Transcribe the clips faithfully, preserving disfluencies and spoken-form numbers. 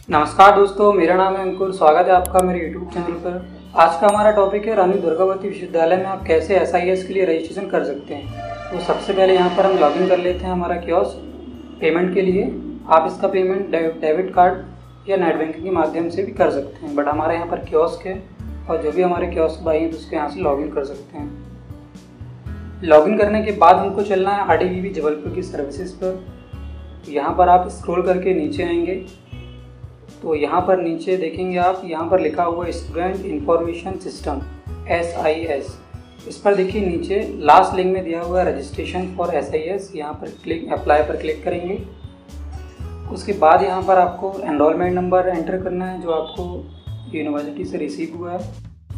नमस्कार दोस्तों, मेरा नाम है अंकुर। स्वागत है आपका मेरे यूट्यूब चैनल पर। आज का हमारा टॉपिक है रानी दुर्गावती विश्वविद्यालय में आप कैसे एस आई एस के लिए रजिस्ट्रेशन कर सकते हैं। तो सबसे पहले यहाँ पर हम लॉगिन कर लेते हैं हमारा कियोस्क पेमेंट के लिए। आप इसका पेमेंट डेबिट कार्ड या नेट बैंकिंग के माध्यम से भी कर सकते हैं, बट हमारे यहाँ पर कियोस्क है और जो भी हमारे कियोस्क भाई हैं तो उसके यहाँ से लॉगिन कर सकते हैं। लॉगिन करने के बाद हमको चलना है R D V V Jabalpur की सर्विसेज पर। यहाँ पर आप स्क्रॉल करके नीचे आएंगे तो यहाँ पर नीचे देखेंगे आप, यहाँ पर लिखा हुआ है student information system S I S. इस पर देखिए नीचे लास्ट लिंक में दिया हुआ है registration for S I S. यहाँ पर क्लिक अप्लाई पर क्लिक करेंगे। उसके बाद यहाँ पर आपको एनरोलमेंट नंबर एंटर करना है जो आपको यूनिवर्सिटी से रिसीव हुआ है।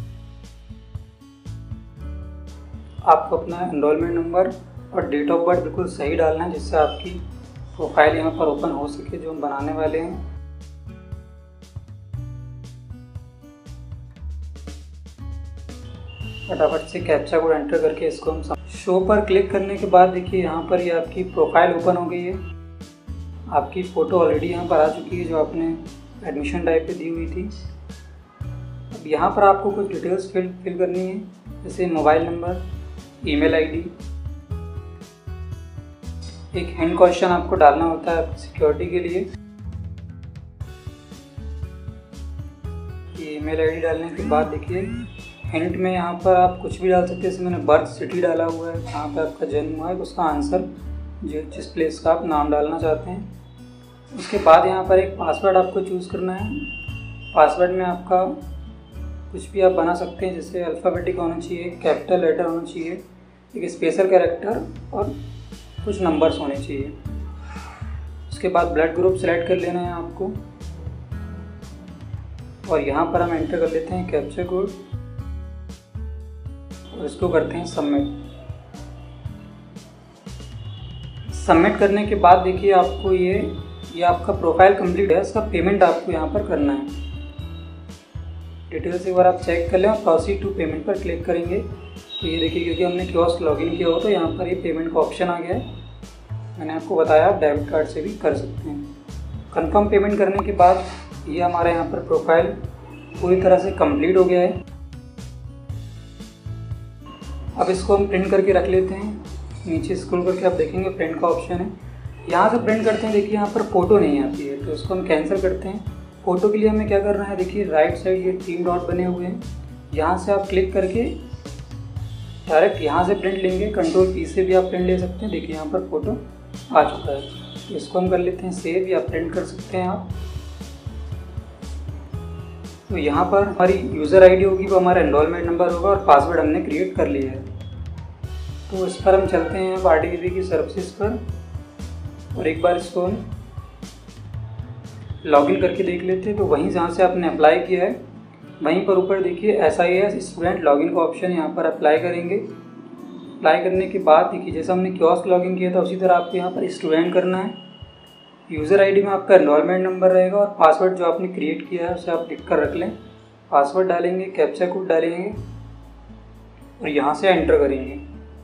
आपको अपना एनरोलमेंट नंबर और डेट ऑफ बर्थ बिल्कुल सही डालना है जिससे आपकी प्रोफाइल यहाँ पर ओपन हो सके जो हम बनाने वाले हैं। फटाफट से कैप्चा कोड एंटर करके इसको हम शो पर क्लिक करने के बाद देखिए यहाँ पर ये यह आपकी प्रोफाइल ओपन हो गई है। आपकी फ़ोटो ऑलरेडी यहाँ पर आ चुकी है जो आपने एडमिशन टाइप पे दी हुई थी। अब यहाँ पर आपको कुछ डिटेल्स फिल फिल करनी है, जैसे मोबाइल नंबर, ईमेल आईडी। एक हिंट क्वेश्चन आपको डालना होता है सिक्योरिटी के लिए। ईमेल आईडी डालने के बाद देखिए हिंट में यहाँ पर आप कुछ भी डाल सकते हैं। जैसे मैंने बर्थ सिटी डाला हुआ है, जहाँ पे आपका जन्म हुआ है उसका आंसर जो जिस प्लेस का आप नाम डालना चाहते हैं। उसके बाद यहाँ पर एक पासवर्ड आपको चूज़ करना है। पासवर्ड में आपका कुछ भी आप बना सकते हैं, जैसे अल्फ़ाबेटिक होना चाहिए, कैपिटल लेटर होना चाहिए, एक स्पेशल कैरेक्टर और कुछ नंबर्स होने चाहिए। उसके बाद ब्लड ग्रुप सेलेक्ट कर लेना है आपको और यहाँ पर हम एंटर कर लेते हैं कैप्चा कोड और इसको करते हैं सबमिट। सबमिट करने के बाद देखिए आपको ये ये आपका प्रोफाइल कंप्लीट है। इसका पेमेंट आपको यहाँ पर करना है। डिटेल्स एक बार आप चेक कर लें और प्रोसीड टू पेमेंट पर क्लिक करेंगे तो ये देखिए क्योंकि हमने कियोस्क लॉगिन किया हो तो यहाँ पर ये पेमेंट का ऑप्शन आ गया है। मैंने आपको बताया आप डेबिट कार्ड से भी कर सकते हैं। कंफर्म पेमेंट करने के बाद ये हमारे यहाँ पर प्रोफाइल पूरी तरह से कंप्लीट हो गया है। अब इसको हम प्रिंट करके रख लेते हैं। नीचे स्क्रॉल करके आप देखेंगे प्रिंट का ऑप्शन है। यहाँ से प्रिंट करते हैं, देखिए यहाँ पर फ़ोटो नहीं आती है तो इसको हम कैंसिल करते हैं। फ़ोटो के लिए हमें क्या करना है, देखिए राइट साइड ये तीन डॉट बने हुए हैं, यहाँ से आप क्लिक करके डायरेक्ट यहाँ से प्रिंट लेंगे। कंट्रोल पी से भी आप प्रिंट ले सकते हैं। देखिए यहाँ पर फ़ोटो आ चुका है तो इसको हम कर लेते हैं सेव या प्रिंट कर सकते हैं आप। तो यहाँ पर हमारी यूज़र आईडी होगी, वो हमारा एनरोलमेंट नंबर होगा और पासवर्ड हमने क्रिएट कर लिया है। तो इस पर हम चलते हैं अब आर डी वी वी की सर्विसेज पर और एक बार इसको हम लॉगिन करके देख लेते हैं। तो वहीं जहाँ से आपने अप्लाई किया है वहीं पर ऊपर देखिए S I S student login का ऑप्शन, यहाँ पर अप्लाई करेंगे। अप्लाई करने के बाद देखिए जैसा हमने कियोस्क लॉगिन किया था उसी तरह आपको यहाँ पर स्टूडेंट करना है। यूज़र आईडी में आपका एनरोलमेंट नंबर रहेगा और पासवर्ड जो आपने क्रिएट किया है उसे आप लिख कर रख लें। पासवर्ड डालेंगे, कैप्चा कोड डालेंगे और यहाँ से एंटर करेंगे।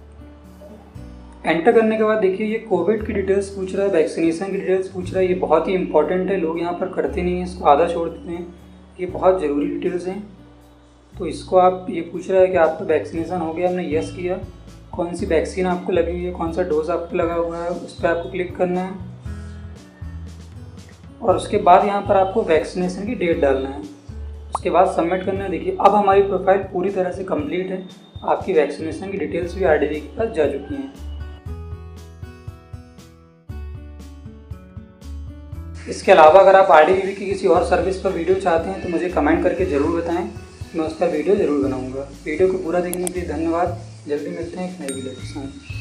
एंटर करने के बाद देखिए ये कोविड की डिटेल्स पूछ रहा है, वैक्सीनेशन की डिटेल्स पूछ रहा है। ये बहुत ही इंपॉर्टेंट है, लोग यहाँ पर करते नहीं हैं, इसको आधा छोड़ देते हैं। ये बहुत ज़रूरी डिटेल्स हैं। तो इसको आप ये पूछ रहा है कि आपका वैक्सीनेशन हो गया, हमने यस किया। कौन सी वैक्सीन आपको लगी हुई है, कौन सा डोज आपको लगा हुआ है, उस पर आपको क्लिक करना है और उसके बाद यहाँ पर आपको वैक्सीनेशन की डेट डालना है। उसके बाद सबमिट करना है। देखिए अब हमारी प्रोफाइल पूरी तरह से कंप्लीट है। आपकी वैक्सीनेशन की डिटेल्स भी आर डी वी वी के पास जा चुकी हैं। इसके अलावा अगर आप आर डी वी वी की किसी और सर्विस पर वीडियो चाहते हैं तो मुझे कमेंट करके ज़रूर बताएं, मैं उस पर वीडियो ज़रूर बनाऊंगा। वीडियो को पूरा देखने के लिए धन्यवाद। जल्दी मिलते हैं एक नई वीडियो के साथ।